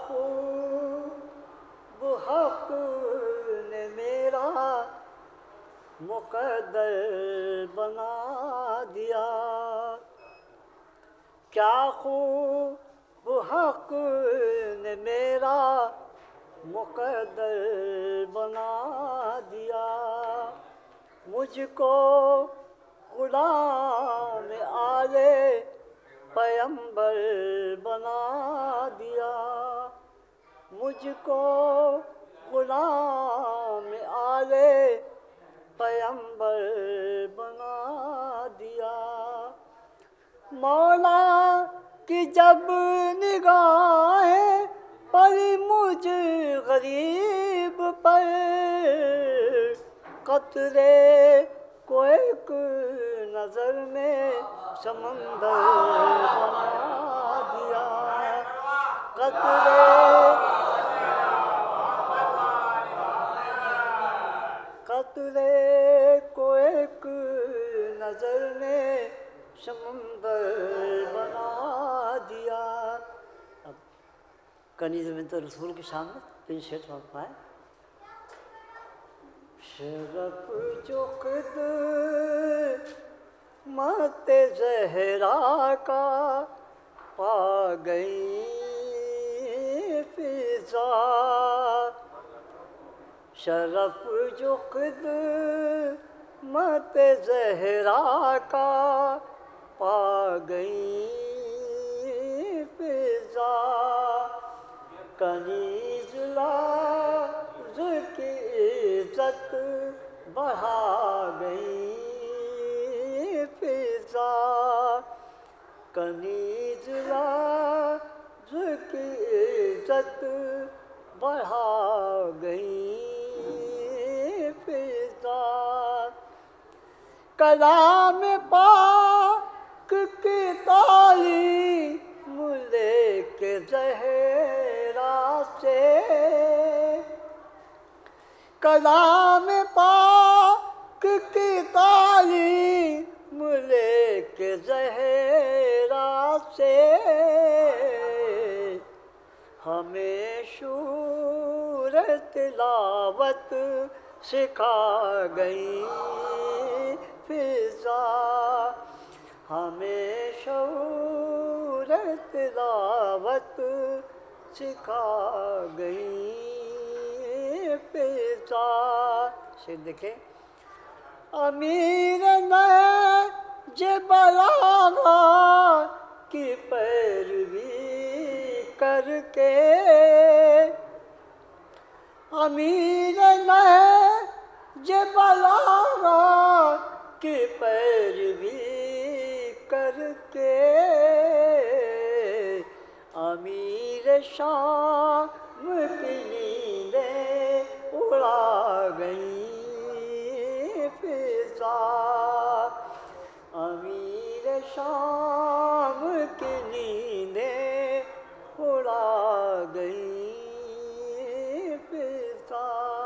خوب حق نے میرا مقدر بنا دیا، کیا خوب حق نے میرا مقدر بنا دیا، مجھ کو غلام آل پیمبر بنا دیا، مجھ کو غلام آل پیمبر بنا دیا، مولا کی جب نگاہیں پڑی مجھ غریب پر، قطرے کو ایک نظر میں سمندر بنا دیا، قطرے کو ایک نظر میں سمندر بنا دیا۔ اب کنیز بنت رسول کے سامنے تین شعر پڑھ پائے۔ شرف جو خدمت زہرا کا پا گئی فضا، شرف جو خدمت زہرا کا پا گئی فضا، کنیز لاز کی عزت بڑھا گئی فضا، کنیز لاز کی عزت بڑھا گئی فضا، کلام پاک کی تعلیم لے کے زہرا سے، کلام پاک کی تعلیم لے کے زہرا سے، ہمیں شور تلاوت سکھا گئی فضا، ہمیں شور تلاوت سکھا گئی فضا۔ شعر دیکھیں، امیر نہج بلاغت کی پیروی کر کے، امیر نہج بلاغت کی پیروی کر کے، امیر شام کی نیندیں اڑا گئی فضا، امیر شام کی نیندیں اڑا گئی فضا،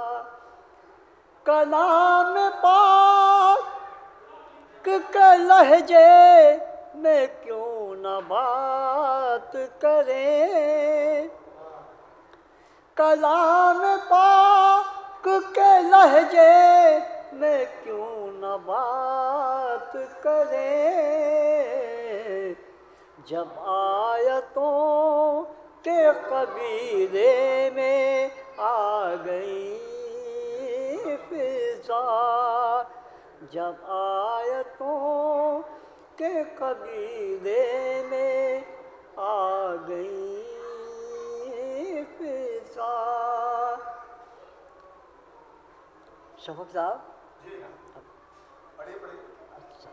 کلام پاک کے لہجے میں کیوں نہ بات کریں، کلام پاک کے لہجے میں کیوں نہ بات کریں، جب آیتوں کے قبیلے میں آ گئی فضا، جب آیتوں کے قبیلے میں آ گئی فضا۔ شفق صاحب اچھا،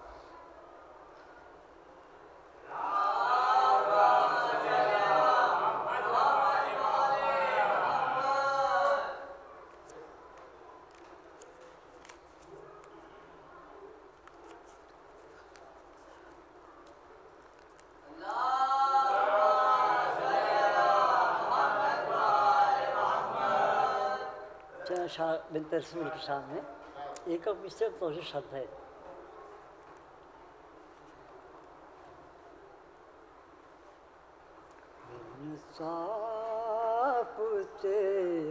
بنت رسول کے سامنے ایک اب اس سے توجہ شرط ہے، سارے آپ سے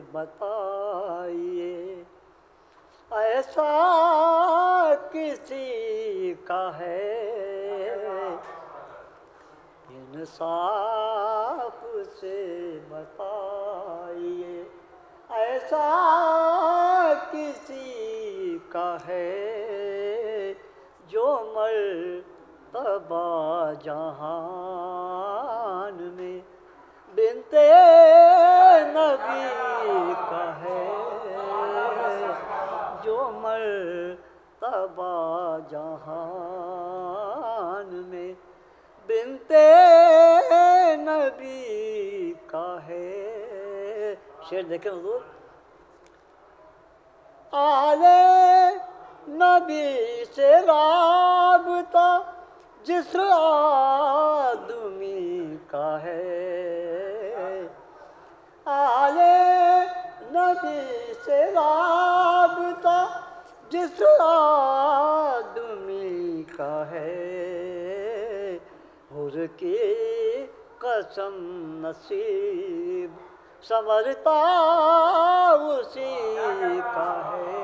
بتائیے ایسا کسی کا ہے انصاف سے بتائیے ایسا کسی کا ہے جو مرتبہ جہان میں بنت نبی کا ہے جو مرتبہ جہان میں بنت نبی کا ہے شعر دیکھیں حضور آل نبی سے رابطہ جس آدمی کا ہے آل نبی سے رابطہ جس آدمی کا ہے حر کی قسم نصیب سنورتا اسی کا ہے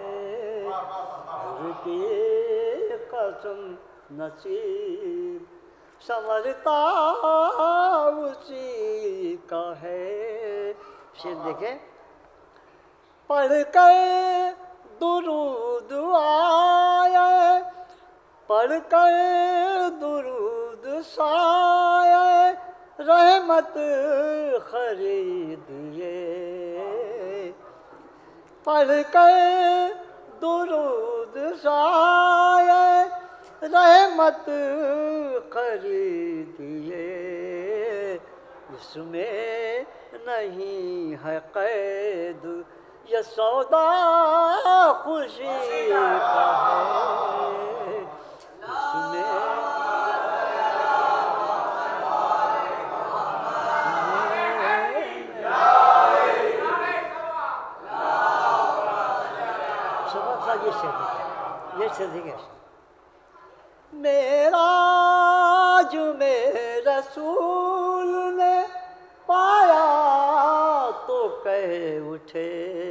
حر کی قسم نصیب سنورتا اسی کا ہے شعر دیکھیں پڑھ کر درود آئے پڑھ کر درود سایہ رحمت خریدیے پڑھ کر درود سایہ رحمت خریدیے اس میں نہیں ہے قید یہ سودا خوشی کا ہے اس میں یہ صدیقہ معراج میں رسول نے پایا تو کہہ اٹھے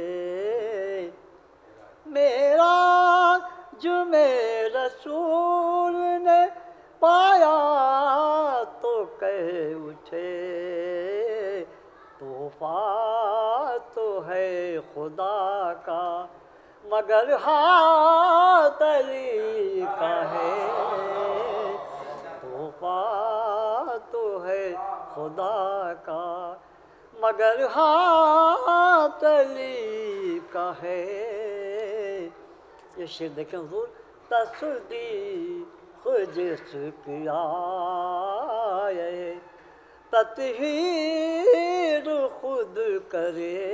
معراج میں رسول نے پایا تو کہہ اٹھے تحفہ تو ہے خدا کا مگر ہاتھ علی کا ہے تحفہ تو ہے خدا کا مگر ہاتھ علی کا ہے یہ شعر دیکھیں حضور تصدیق جس کی آئے تطہیر خود کرے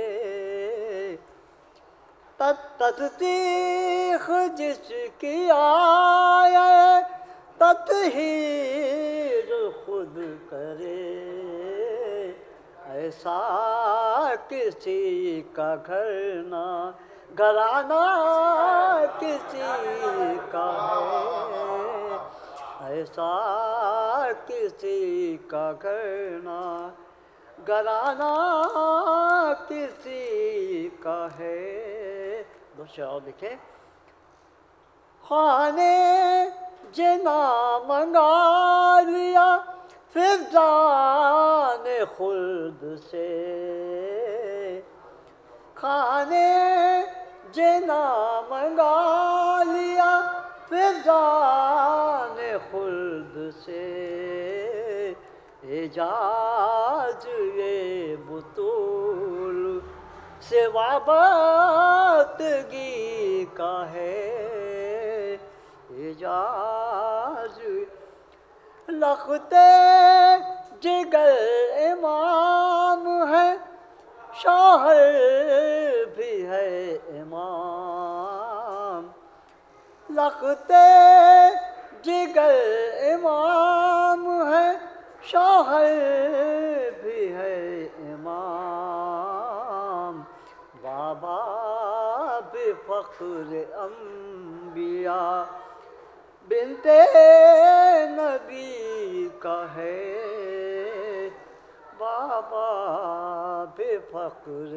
تصدیق جس کی آئے تطہیر خود کرے ایسا کسی کا گھر نہ گھرانہ کسی کا ہے ایسا کسی کا گھر نہ گھرانہ کسی کا ہے دو شعر اور لکھیں خانے جنا منگا لیا فردان خلد سے کھانے جنا منگا لیا فردان خلد سے اعجاز یہ بطول سے وابستگی کا ہے اعجاز لخت جگر امام ہے شوہر بھی ہے امام لخت جگر امام ہے شوہر بھی ہے امام بابا بھی فخر انبیاء بنت نبی کا ہے بابا فخر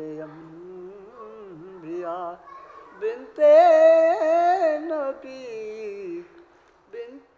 انبیاء بنتے نبی بنت